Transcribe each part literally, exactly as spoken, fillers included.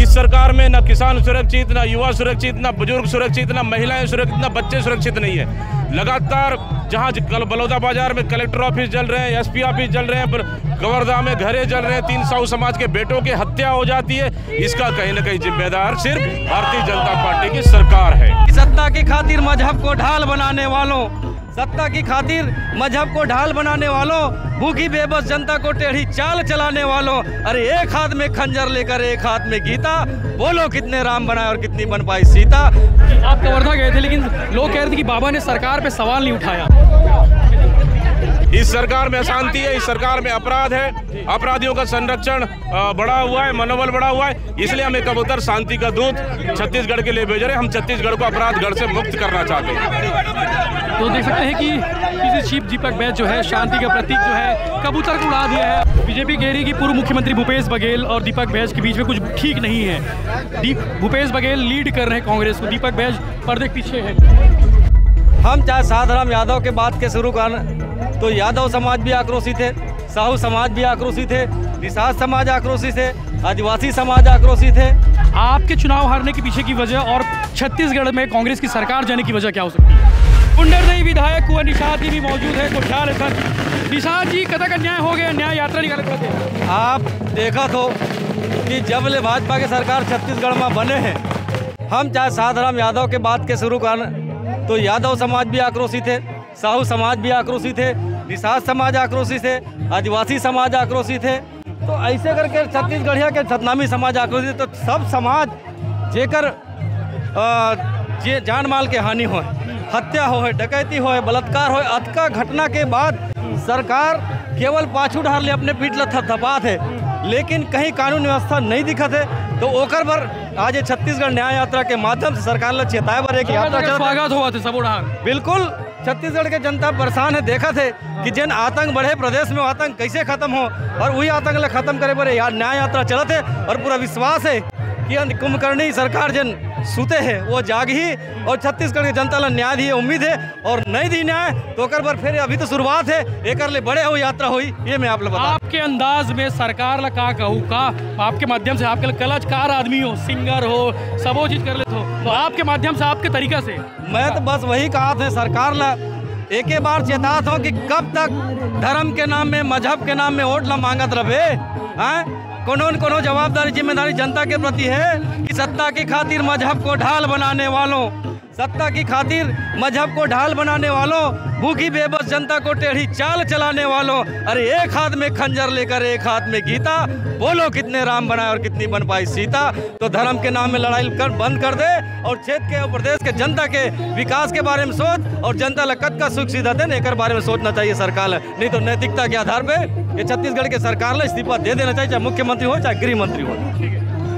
इस सरकार में न किसान सुरक्षित, न युवा सुरक्षित, न बुजुर्ग सुरक्षित, न महिलाएं सुरक्षित, न बच्चे सुरक्षित नहीं है। लगातार जहां कल बलौदा बाजार में कलेक्टर ऑफिस जल रहे हैं, एसपी ऑफिस जल रहे हैं, कवर्धा में घरे जल रहे हैं, तीन साहू समाज के बेटों की हत्या हो जाती है, इसका कहीं न कहीं जिम्मेदार सिर्फ भारतीय जनता पार्टी की सरकार है। सत्ता की खातिर मजहब को ढाल बनाने वालों, सत्ता की खातिर मजहब को ढाल बनाने वालों, भूखी बेबस जनता को टेढ़ी चाल चलाने वालों, अरे एक हाथ में खंजर लेकर एक हाथ में गीता, बोलो कितने राम बनाए और कितनी बन पाई सीता। आप कवर्धा गए थे लेकिन लोग कह रहे थे कि बाबा ने सरकार पे सवाल नहीं उठाया। इस सरकार में अशांति है, इस सरकार में अपराध है, अपराधियों का संरक्षण बढ़ा हुआ है, मनोबल बढ़ा हुआ है, इसलिए हम एक कबूतर शांति का दूत छत्तीसगढ़ के लिए भेज रहे हैं। हम छत्तीसगढ़ को अपराधगढ़ से मुक्त करना चाहते हैं। तो देख सकते हैं कि किसी चीफ दीपक बैज जो है शांति का प्रतीक जो है कबूतर को उड़ा दिया है। बीजेपी कह रही है कि पूर्व मुख्यमंत्री भूपेश बघेल और दीपक बैज के बीच में कुछ ठीक नहीं है। दीप भूपेश बघेल लीड कर रहे हैं कांग्रेस को, दीपक बैज पर्दे के पीछे है। हम चाहे साधाराम यादव के बात के शुरू कर तो यादव समाज भी आक्रोशित है, साहू समाज भी आक्रोशित है, निषाद समाज आक्रोशित है, आदिवासी समाज आक्रोशित है। आपके चुनाव हारने के पीछे की वजह और छत्तीसगढ़ में कांग्रेस की सरकार जाने की वजह क्या हो सकती है? कुंडरदेही विधायक कुंवर निषाद जी भी मौजूद है, तो ख्याल है सर। निषाद जी कतक अन्याय हो गया, न्याय यात्रा निकाल करते। आप देखा तो कि जब ले भाजपा की सरकार छत्तीसगढ़ में बने हैं, हम चाहे साधाराम यादव के बात के शुरू कर तो यादव समाज भी आक्रोशित है, साहू समाज भी आक्रोशित है, निषाद समाज आक्रोशित है, आदिवासी समाज आक्रोशित है। तो ऐसे करके छत्तीसगढ़िया के छतनामी समाज आक्रोशित, तो सब समाज जेकर जे जान माल के हानि हो, हत्या हो, डकैती हो, बलात्कार हो, अतका घटना के बाद सरकार केवल पाछू ढार ले अपने पीठ ल थपथपात है, लेकिन कहीं कानून व्यवस्था नहीं दिखत है। तो ओकर पर आज छत्तीसगढ़ न्याय यात्रा के माध्यम से सरकार ल चेताए बर एक यात्रा स्वागत हुआ था सबो ढार। बिल्कुल छत्तीसगढ़ के जनता परेशान है, देखा थे कि जिन आतंक बढ़े प्रदेश में आतंक कैसे खत्म हो, और वही आतंक ल खत्म करे पर यार न्याय यात्रा चलत है। और पूरा विश्वास है कि कुंभकर्णी सरकार जिन सुते है वो जाग ही, और छत्तीसगढ़ की जनता ला न्याय दी उम्मीद है, और नहीं दी न्याय तो कर बार फिर अभी तो शुरुआत है, एक ले बड़े हो यात्रा हुई। ये मैं आप लोग बता आपके अंदाज में सरकार ला का कहूँ का आपके माध्यम से, आपके कलाकार आदमी हो, सिंगर हो, सबो चीज कर लेते हो, तो आपके माध्यम से आपके तरीका से मैं तो बस वही कहा था सरकार ला एक ही बार चेतात हो कि कब तक धर्म के नाम में, मजहब के नाम में वोट ला मांगत रहे। हाँ कोनो न कोनो जवाबदारी जिम्मेदारी जनता के प्रति है कि सत्ता की खातिर मजहब को ढाल बनाने वालों, सत्ता की खातिर मजहब को ढाल बनाने वालों, भूखी बेबस जनता को टेढ़ी चाल चलाने वालों, अरे एक हाथ में खंजर लेकर एक हाथ में गीता, बोलो कितने राम बनाए और कितनी बन पाई सीता। तो धर्म के नाम में लड़ाई कर बंद कर दे और क्षेत्र के और प्रदेश के जनता के विकास के बारे में सोच, और जनता लकत का सुख सीधा देने एक बारे में सोचना चाहिए सरकार, नहीं तो नैतिकता के आधार पे ये छत्तीसगढ़ के सरकार ने इस्तीफा दे देना चाहिए, चाहे मुख्यमंत्री हो चाहे गृह मंत्री हो।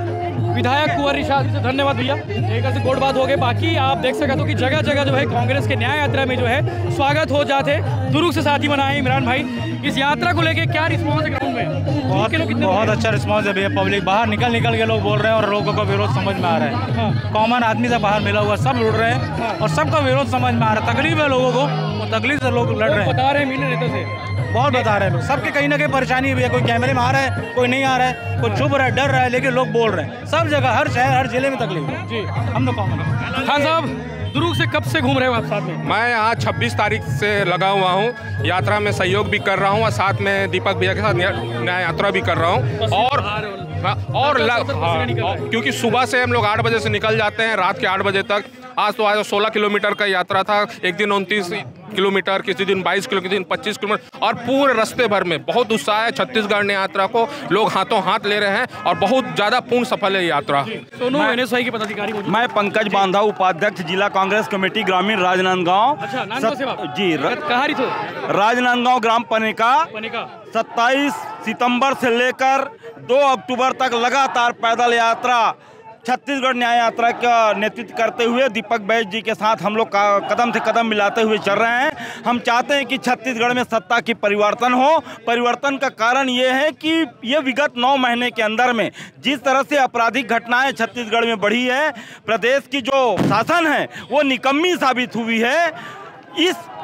विधायक कुंवर निषाद जी से धन्यवाद भैया, एक से गोड बात हो गए। बाकी आप देख सकते हो कि जगह जगह जो है कांग्रेस के न्याय यात्रा में जो है स्वागत हो जाते, दुरुक से साथी बनाए इमरान भाई। इस यात्रा को लेके क्या रिस्पॉन्स है ग्राउंड में? बहुत बहुत अच्छा रिस्पॉन्स है भैया, पब्लिक बाहर निकल निकल के लोग बोल रहे हैं और लोगों का विरोध समझ में आ रहा है। हाँ। कॉमन आदमी से बाहर मिला हुआ सब लड़ रहे हैं। हाँ। और सबका विरोध समझ में आ रहा है, तकलीफ है लोगों को, वो तकलीफ से लोग लड़ रहे हैं, बता रहे हैं नेता से बहुत बता रहे हैं लोग, सबके कहीं ना कहीं परेशानी है भैया, कोई कैमरे में आ रहा है, कोई नहीं आ रहा है, कोई चुप रहा है, डर रहा है, लेकिन लोग बोल रहे हैं। सब जगह, हर शहर, हर जिले में तकलीफ है जी। हम तो कॉमन। खान साहब दुर्ग से कब से घूम रहे हो आप साथ में? मैं यहाँ छब्बीस तारीख से लगा हुआ हूँ, यात्रा में सहयोग भी कर रहा हूँ और साथ में दीपक भैया के साथ न्याय यात्रा भी कर रहा हूँ। और हाँ, और लग, हाँ, क्योंकि सुबह से हम लोग आठ बजे से निकल जाते हैं रात के आठ बजे तक। आज तो आज सोलह किलोमीटर का यात्रा था, एक दिन उनतीस किलोमीटर, किसी दिन बाईस किलो, किसी दिन पच्चीस किलोमीटर, और पूरे रास्ते भर में बहुत उत्साह है। छत्तीसगढ़ ने यात्रा को लोग हाथों हाथ ले रहे हैं और बहुत ज्यादा पूर्ण सफल है यात्रा। सोनू एनएसआई के पदाधिकारी। मैं पंकज बांधा, उपाध्यक्ष जिला कांग्रेस कमेटी ग्रामीण राजनांदगांव। अच्छा, नाम जी कहाँ रही थो? राजनांदगांव ग्राम पनेका। पनेका सत्ताईस सितंबर से लेकर दो अक्टूबर तक लगातार पैदल यात्रा छत्तीसगढ़ न्याय यात्रा का नेतृत्व करते हुए दीपक बैज जी के साथ हम लोग कदम से कदम मिलाते हुए चल रहे हैं। हम चाहते हैं कि छत्तीसगढ़ में सत्ता की परिवर्तन हो। परिवर्तन का कारण ये है कि ये विगत नौ महीने के अंदर में जिस तरह से आपराधिक घटनाएं छत्तीसगढ़ में बढ़ी है, प्रदेश की जो शासन है वो निकम्मी साबित हुई है। इस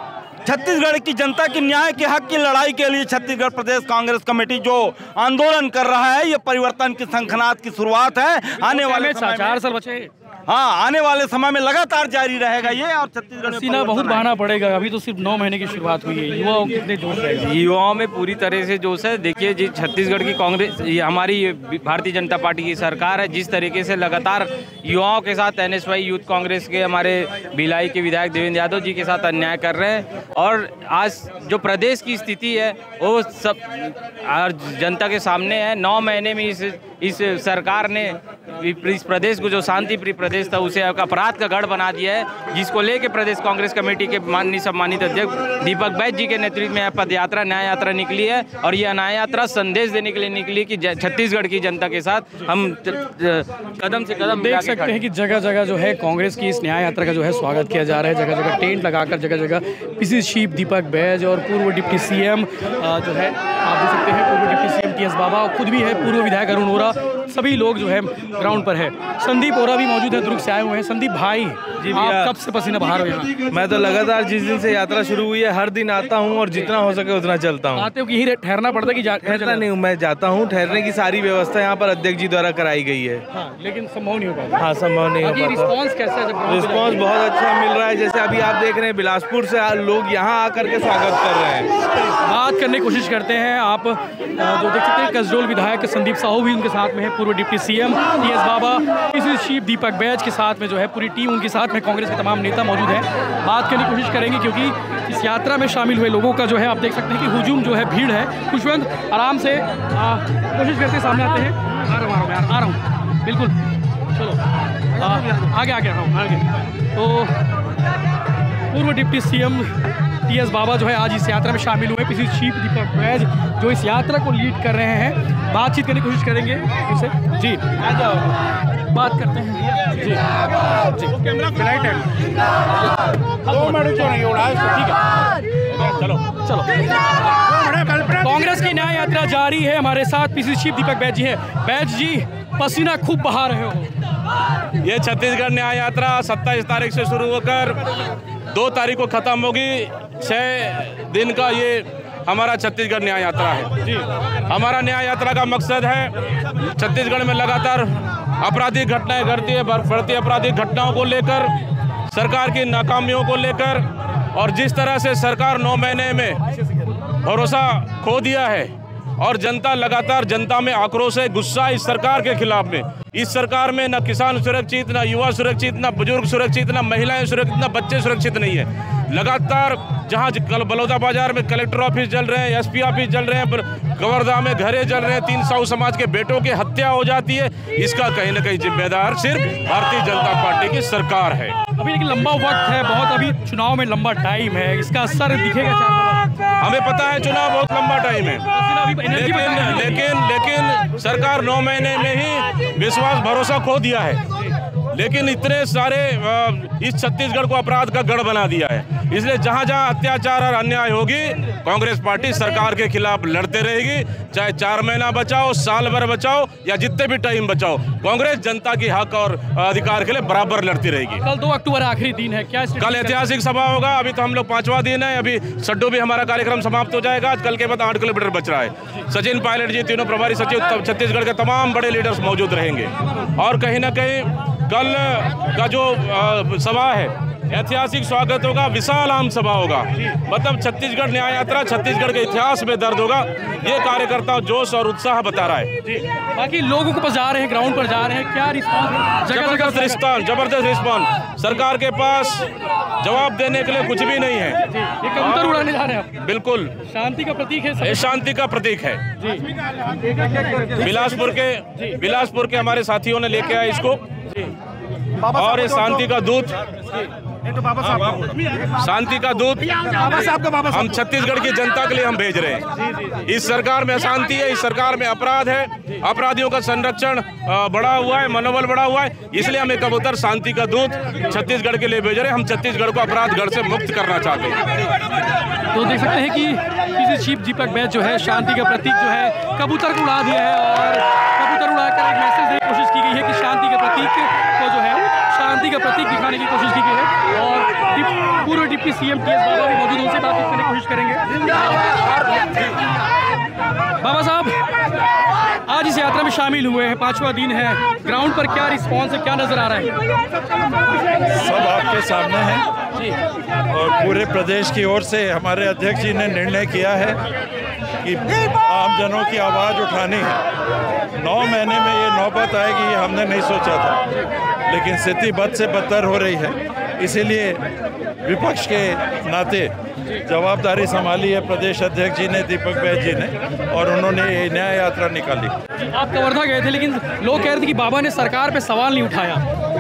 छत्तीसगढ़ की जनता की न्याय के हक की लड़ाई के लिए छत्तीसगढ़ प्रदेश कांग्रेस कमेटी जो आंदोलन कर रहा है, ये परिवर्तन की शंखनाद की शुरुआत है। आने वाले चार साल बचे, हाँ आने वाले समय में लगातार जारी रहेगा ये। और छत्तीसगढ़ में सीना बहुत बहाना पड़ेगा, अभी तो सिर्फ नौ महीने की शुरुआत हुई है। युवाओं कितने जोश है? युवाओं में पूरी तरह से जोश है। देखिए जी, छत्तीसगढ़ की कांग्रेस, ये हमारी भारतीय जनता पार्टी की सरकार है, जिस तरीके से लगातार युवाओं के साथ N S Y youth Congress के हमारे भिलाई के विधायक देवेंद्र यादव जी के साथ अन्याय कर रहे हैं। और आज जो प्रदेश की स्थिति है वो सब जनता के सामने है। नौ महीने में इस इस सरकार ने इस प्रदेश को, जो शांति प्रिय प्रदेश था, उसे अपराध का गढ़ बना दिया है, जिसको लेके प्रदेश कांग्रेस कमेटी के माननीय सम्मानित अध्यक्ष दीपक बैज जी के नेतृत्व में पद यात्रा न्याय यात्रा निकली है। और यह न्याय यात्रा संदेश देने के लिए निकली कि छत्तीसगढ़ की जनता के साथ हम कदम से कदम देख सकते हैं कि जगह जगह जो है कांग्रेस की इस न्याय यात्रा का जो है स्वागत किया जा रहा है। जगह जगह टेंट लगाकर, जगह जगह पीसी चीफ दीपक बैज और पूर्व डिप्टी सीएम जो है, आप देख सकते हैं पूर्व deputy CM T S Baba, खुद भी है पूर्व विधायक अरुण वोरा, सभी लोग जो है ग्राउंड पर है। संदीप ओरा भी मौजूद है, दुर्ग से आए हुए हैं। संदीप भाई जी, आप कब से पसीना बहा रहे हो? मैं तो लगातार जिस दिन से यात्रा शुरू हुई है हर दिन आता हूं और जितना हो सके उतना चलता हूं। आते हो कि यहीं ठहरना पड़ता है कि ठहरना नहीं हूं, मैं जाता हूं। ठहरने की सारी व्यवस्था यहाँ पर अध्यक्ष जी द्वारा कराई गई है। हाँ, लेकिन संभव नहीं हो पाता। हाँ, संभव नहीं हो पाता। रिस्पॉन्स कैसा है? रिस्पॉन्स बहुत अच्छा मिल रहा है। जैसे अभी आप देख रहे हैं बिलासपुर से लोग यहाँ आकर के स्वागत कर रहे हैं। बात करने की कोशिश करते हैं। आप जो देख सकते हैं कसडोल विधायक संदीप साहू भी उनके साथ में है, पूर्व deputy CM T S Baba, इसी चीफ दीपक बैज के साथ में जो है पूरी टीम उनके साथ में कांग्रेस के तमाम नेता मौजूद हैं। बात करने की कोशिश करेंगे क्योंकि इस यात्रा में शामिल हुए लोगों का जो है आप देख सकते हैं कि हुजूम जो है, भीड़ है। खुशवंत आराम से आ, कोशिश करते सामने आते हैं। आ रहा हूँ यार, आ रहा हूँ बिल्कुल। चलो आ, आगे आगे रहा हूँ आगे। तो पूर्व deputy CM T S Baba जो है आज इस यात्रा में शामिल हुए। पीसी चीफ दीपक बैज जो इस यात्रा को लीड कर रहे हैं, बातचीत करने की कोशिश करेंगे उनसे। जी बात करते हैं जी जी फ्लाइट है, दो मिनट क्यों नहीं उड़ा, ठीक है चलो चलो। कांग्रेस की न्याय यात्रा जारी है। हमारे साथ पीसी चीफ दीपक बैज जी है। बैज जी, पसीना खूब बहा रहे हो। ये छत्तीसगढ़ न्याय यात्रा सत्ताईस तारीख से शुरू होकर दो तारीख को खत्म होगी। छः दिन का ये हमारा छत्तीसगढ़ न्याय यात्रा है जी। हमारा न्याय यात्रा का मकसद है छत्तीसगढ़ में लगातार आपराधिक घटनाएं घटती है, बढ़ती आपराधिक घटनाओं को लेकर, सरकार की नाकामियों को लेकर, और जिस तरह से सरकार नौ महीने में भरोसा खो दिया है और जनता लगातार, जनता में आक्रोश है, गुस्सा है इस सरकार के खिलाफ में। इस सरकार में न किसान सुरक्षित, न युवा सुरक्षित, न बुजुर्ग सुरक्षित, न महिलाएं सुरक्षित, न बच्चे सुरक्षित नहीं है। लगातार जहां कल बलौदा बाजार में कलेक्टर ऑफिस जल रहे हैं, एस पी ऑफिस जल रहे हैं, कवर्धा में घरे जल रहे हैं, तीन साहू समाज के बेटों की हत्या हो जाती है, इसका कहीं ना कहीं जिम्मेदार सिर्फ भारतीय जनता पार्टी की सरकार है। अभी लेकिन लंबा वक्त है, बहुत अभी चुनाव में लंबा टाइम है, इसका असर दिखेगा। हमें पता है चुनाव बहुत लंबा टाइम है, लेकिन लेकिन लेकिन सरकार नौ महीने में ही विश्वास भरोसा खो दिया है। लेकिन इतने सारे इस छत्तीसगढ़ को अपराध का गढ़ बना दिया है। इसलिए जहां जहां अत्याचार और अन्याय होगी, कांग्रेस पार्टी सरकार के खिलाफ लड़ते रहेगी। चाहे चार महीना बचाओ, साल भर बचाओ, या जितने भी टाइम बचाओ, कांग्रेस जनता की हक और अधिकार के लिए बराबर लड़ती रहेगी। कल दो अक्टूबर आखिरी दिन है, क्या कल ऐतिहासिक सभा होगा। अभी तो हम लोग पांचवा दिन है, अभी सड्डू भी हमारा कार्यक्रम समाप्त हो जाएगा। आज कल के बाद आठ किलोमीटर बच रहा है। सचिन पायलट जी, तीनों प्रभारी सचिव छत्तीसगढ़ के तमाम बड़े लीडर्स मौजूद रहेंगे। और कहीं ना कहीं कल का जो सभा है, ऐतिहासिक स्वागत होगा, विशाल आम सभा होगा। मतलब छत्तीसगढ़ न्याय यात्रा छत्तीसगढ़ के इतिहास में दर्ज होगा। ये कार्यकर्ता जोश और उत्साह बता रहा है। बाकी लोगों के पास जा रहे हैं, ग्राउंड पर जा रहे हैं, क्या रिस्पॉन्स? जबरदस्त रिस्पॉन्स, जबरदस्त रिस्पॉन्स। सरकार के पास जवाब देने के लिए कुछ भी नहीं है। ये कबूतर उड़ाने जा रहे हैं। बिल्कुल शांति का प्रतीक है, ये शांति का प्रतीक है। बिलासपुर के बिलासपुर के हमारे साथियों ने लेके आए इसको, और ये शांति का दूत, शांति का दूत हम छत्तीसगढ़ की जनता के लिए हम भेज रहे हैं। इस सरकार में अशांति है, इस सरकार में अपराध है, अपराधियों का संरक्षण बढ़ा हुआ है, मनोबल बढ़ा हुआ है। इसलिए हम एक कबूतर शांति का दूत छत्तीसगढ़ के लिए भेज रहे हैं। हम छत्तीसगढ़ को अपराधगढ़ से मुक्त करना चाहते हैं। तो देख सकते हैं कि पीसी चीफ दीपक बैज जो है शांति का प्रतीक जो है कबूतर को उड़ा दिया है, और कबूतर उड़ाकर एक मैसेज देने की कोशिश की गई है कि शांति के प्रतीक को जो है शांति का प्रतीक दिखाने की कोशिश की गई है और डिप, पूर्व deputy CM T S Baba भी मौजूद, उनसे बातचीत करने की कोशिश करेंगे। बाबा साहब, आज इस यात्रा में शामिल हुए हैं, पांचवा दिन है, ग्राउंड पर क्या रिस्पॉन्स है, क्या नजर आ रहा है? सब आपके सामने है और पूरे प्रदेश की ओर से हमारे अध्यक्ष जी ने निर्णय किया है कि आम जनों की आवाज़ उठानी है। नौ महीने में ये नौबत आएगी, ये हमने नहीं सोचा था, लेकिन स्थिति बद से बदतर हो रही है। इसीलिए विपक्ष के नाते जवाबदारी संभाली है प्रदेश अध्यक्ष जी ने, दीपक बैज जी ने, और उन्होंने ये न्याय यात्रा निकाली। आप कवर्धा गए थे, लेकिन लोग कह रहे थे कि बाबा ने सरकार पे सवाल नहीं उठाया।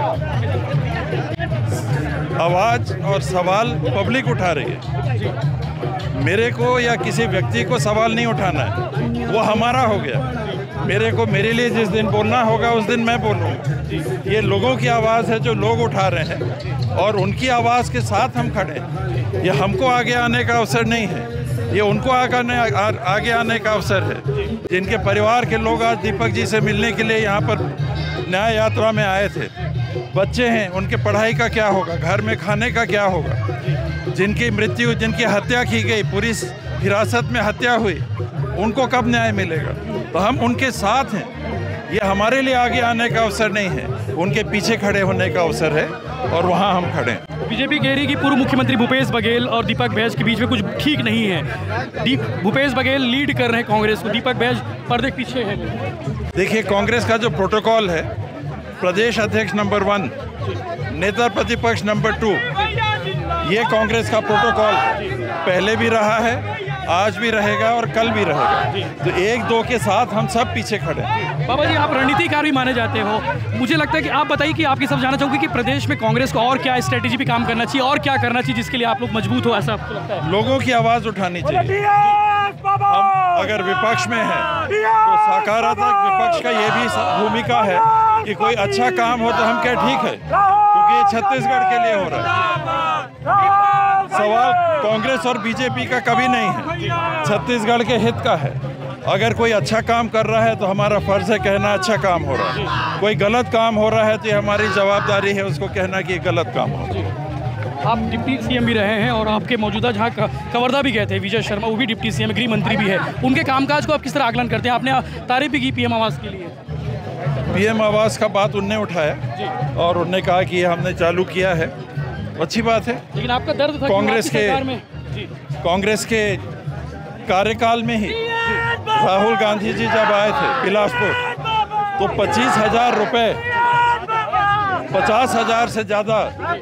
आवाज़ और सवाल पब्लिक उठा रही है। मेरे को या किसी व्यक्ति को सवाल नहीं उठाना है, वो हमारा हो गया। मेरे को मेरे लिए जिस दिन बोलना होगा उस दिन मैं बोलूँगा। ये लोगों की आवाज़ है जो लोग उठा रहे हैं और उनकी आवाज़ के साथ हम खड़े हैं। ये हमको आगे आने का अवसर नहीं है, ये उनको आगे आने, आ, आगे आने का अवसर है। जिनके परिवार के लोग आज दीपक जी से मिलने के लिए यहाँ पर न्याय यात्रा में आए थे, बच्चे हैं, उनके पढ़ाई का क्या होगा, घर में खाने का क्या होगा, जिनकी मृत्यु, जिनकी हत्या की गई, पुलिस हिरासत में हत्या हुई, उनको कब न्याय मिलेगा? तो हम उनके साथ हैं। ये हमारे लिए आगे आने का अवसर नहीं है, उनके पीछे खड़े होने का अवसर है और वहाँ हम खड़े हैं। बीजेपी कह रही है कि पूर्व मुख्यमंत्री भूपेश बघेल और दीपक बैज के बीच में कुछ ठीक नहीं है। दी भूपेश बघेल लीड कर रहे हैं कांग्रेस को, दीपक बैज पर्दे के पीछे है। देखिए, कांग्रेस का जो प्रोटोकॉल है, प्रदेश अध्यक्ष नंबर वन, नेता प्रतिपक्ष नंबर टू, ये कांग्रेस का प्रोटोकॉल पहले भी रहा है, आज भी रहेगा और कल भी रहेगा। तो एक दो के साथ हम सब पीछे खड़े हैं। बाबा जी, आप रणनीतिकार भी माने जाते हो, मुझे लगता है कि आप बताइए कि आपकी सब जानना चाहूँगी कि प्रदेश में कांग्रेस को और क्या स्ट्रेटेजी पे काम करना चाहिए और क्या करना चाहिए जिसके लिए आप लोग मजबूत हो, ऐसा आपको लगता है? लोगों की आवाज़ उठानी चाहिए। हम अगर विपक्ष में हैं तो सकारात्मक विपक्ष का ये भी भूमिका है कि कोई अच्छा काम हो तो हम क्या ठीक है, क्योंकि ये छत्तीसगढ़ के लिए हो रहा है। सवाल कांग्रेस और बीजेपी का कभी नहीं है, छत्तीसगढ़ के हित का है। अगर कोई अच्छा काम कर रहा है तो हमारा फर्ज है कहना अच्छा काम हो रहा है, कोई गलत काम हो रहा है तो ये हमारी जवाबदारी है उसको कहना कि गलत काम हो रहा है। आप डिप्टी सीएम भी रहे हैं और आपके मौजूदा जहाँ कवर्धा भी गए थे, विजय शर्मा, वो भी डिप्टी सीएम, गृह मंत्री भी है, उनके कामकाज को आप किस तरह आकलन करते हैं? आपने तारीफ भी की पीएम आवास के लिए। पीएम आवास का बात उनने उठाया और उनने कहा कि ये हमने चालू किया है, अच्छी बात है। लेकिन आपका दर्द था कांग्रेस के कांग्रेस के कार्यकाल में ही राहुल गांधी जी जब आए थे बिलासपुर तो पच्चीस हजार रुपये पचास हजार से ज़्यादा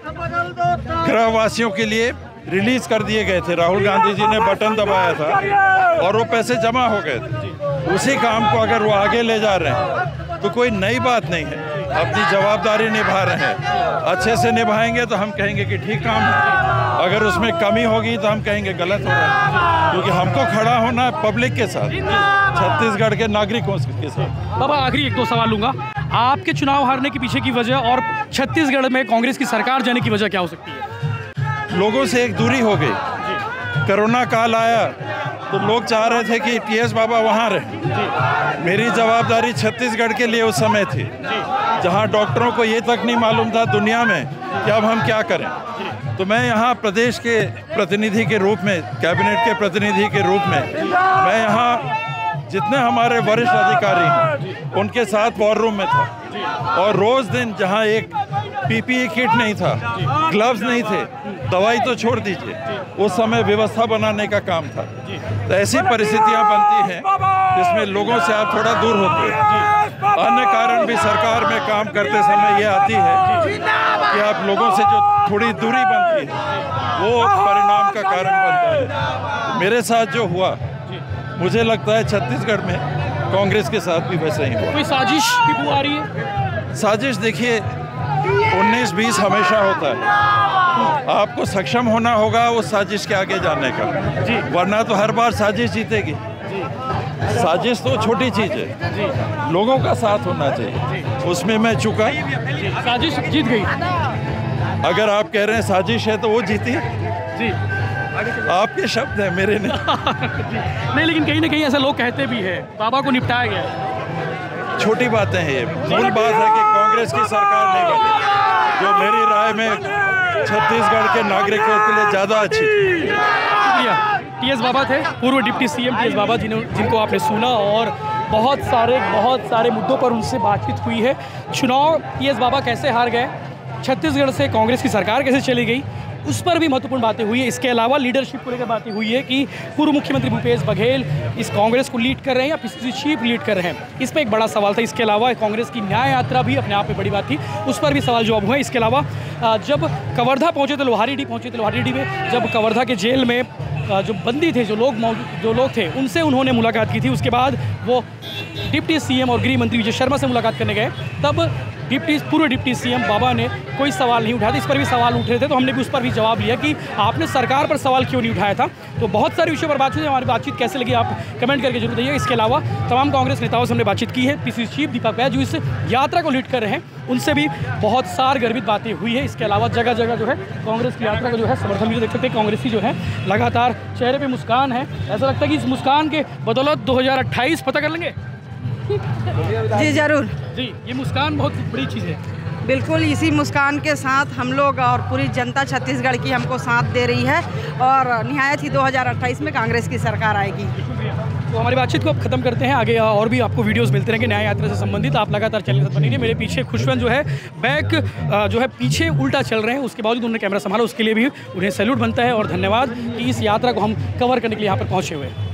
गृहवासियों के लिए रिलीज कर दिए गए थे। राहुल गांधी जी ने बटन दबाया था और वो पैसे जमा हो गए थे। उसी काम को अगर वो आगे ले जा रहे हैं तो कोई नई बात नहीं है, अपनी जवाबदारी निभा रहे हैं। अच्छे से निभाएंगे तो हम कहेंगे कि ठीक काम है, अगर उसमें कमी होगी तो हम कहेंगे गलत हो रहा है, क्योंकि हमको खड़ा होना है पब्लिक के साथ, छत्तीसगढ़ के नागरिकों के साथ। बाबा, आखिरी एक दो सवाल लूँगा, आपके चुनाव हारने के पीछे की वजह और छत्तीसगढ़ में कांग्रेस की सरकार जाने की वजह क्या हो सकती है? लोगों से एक दूरी हो गई। कोरोना काल आया तो लोग चाह रहे थे कि टी एस बाबा वहाँ रहे। मेरी जवाबदारी छत्तीसगढ़ के लिए उस समय थी, जहाँ डॉक्टरों को ये तक नहीं मालूम था दुनिया में कि अब हम क्या करें। तो मैं यहाँ प्रदेश के प्रतिनिधि के रूप में, कैबिनेट के प्रतिनिधि के रूप में, मैं यहाँ जितने हमारे वरिष्ठ अधिकारी हैं उनके साथ वॉर रूम में था और रोज़ दिन जहाँ एक पी पी ई किट नहीं था, ग्लव्स नहीं थे, दवाई तो छोड़ दीजिए, उस समय व्यवस्था बनाने का काम था। तो ऐसी परिस्थितियाँ बनती हैं जिसमें लोगों से आप थोड़ा दूर होते हैं। अन्य कारण भी सरकार में काम करते समय ये आती है कि आप लोगों से जो थोड़ी दूरी बनती है वो परिणाम का कारण बनता है। मेरे साथ जो हुआ, मुझे लगता है छत्तीसगढ़ में कांग्रेस के साथ भी वैसा ही हुआ। कोई साजिश भी बुआ रही है? साजिश देखिए, उन्नीस बीस हमेशा होता है, आपको सक्षम होना होगा उस साजिश के आगे जाने का, वरना तो हर बार साजिश जीतेगी। साजिश तो छोटी चीज़ है, लोगों का साथ होना चाहिए, उसमें मैं चुका। साजिश जीत गई। अगर आप कह रहे हैं साजिश है तो वो जीती जी, आपके शब्द हैं, मेरे नहीं। नहीं, लेकिन कहीं ना कहीं ऐसा लोग कहते भी हैं, बाबा को निपटाया गया। छोटी बातें हैं ये, मूल बात है कि कांग्रेस की सरकार नहीं बनी। जो मेरी राय में छत्तीसगढ़ के नागरिकों के लिए ज़्यादा अच्छी थी। शुक्रिया। टी एस बाबा थे, पूर्व deputy CM T S Baba, जिन्हों जिनको आपने सुना और बहुत सारे बहुत सारे मुद्दों पर उनसे बातचीत हुई है। चुनाव टी एस बाबा कैसे हार गए, छत्तीसगढ़ से कांग्रेस की सरकार कैसे चली गई, उस पर भी महत्वपूर्ण बातें हुई है। इसके अलावा लीडरशिप को लेकर बातें हुई है कि पूर्व मुख्यमंत्री भूपेश बघेल इस कांग्रेस को लीड कर रहे हैं या पीसीसी चीफ लीड कर रहे हैं, इस पर एक बड़ा सवाल था। इसके अलावा कांग्रेस की न्याय यात्रा भी अपने आप में बड़ी बात थी, उस पर भी सवाल जवाब हुए। इसके अलावा जब कवर्धा पहुंचे थे, लोहारीडीह पहुंचे थे, लोहारीडीह में जब कवर्धा के जेल में जो बंदी थे, जो लोग जो लोग थे, उनसे उन्होंने मुलाकात की थी। उसके बाद वो डिप्टी सीएम और गृह मंत्री विजय शर्मा से मुलाकात करने गए, तब डिप्टी पूर्व डिप्टी सीएम बाबा ने कोई सवाल नहीं उठाया था। इस पर भी सवाल उठ रहे थे, तो हमने भी उस पर भी जवाब लिया कि आपने सरकार पर सवाल क्यों नहीं उठाया था। तो बहुत सारे विषयों पर बातचीत, हमारी बातचीत कैसे लगी आप कमेंट करके जरूर बताइए। इसके अलावा तमाम कांग्रेस नेताओं से हमने बातचीत की है। पीसीसी चीफ दीपक बैज जो इस यात्रा को लीड कर रहे हैं, उनसे भी बहुत सार गर्भित बातें हुई है। इसके अलावा जगह जगह जो है कांग्रेस की यात्रा का जो है समर्थन भी देख सकते हैं। कांग्रेसी जो है लगातार चेहरे पर मुस्कान है, ऐसा लगता है कि इस मुस्कान के बदौलत दो हज़ार अट्ठाईस पता कर लेंगे। जी जरूर जी, ये मुस्कान बहुत बड़ी चीज़ है। बिल्कुल, इसी मुस्कान के साथ हम लोग और पूरी जनता छत्तीसगढ़ की हमको साथ दे रही है और निहायत ही दो हज़ार अट्ठाईस में कांग्रेस की सरकार आएगी। तो हमारी बातचीत को अब खत्म करते हैं। आगे और भी आपको वीडियोस मिलते रहेंगे न्याय यात्रा से संबंधित, आप लगातार चैनल के साथ बने रहिए। मेरे पीछे खुशवंत जो है बैक जो है पीछे उल्टा चल रहे हैं, उसके बावजूद उन्होंने कैमरा संभाला, उसके लिए भी उन्हें सैल्यूट बनता है और धन्यवाद कि इस यात्रा को हम कवर करने के लिए यहाँ पर पहुँचे हुए हैं।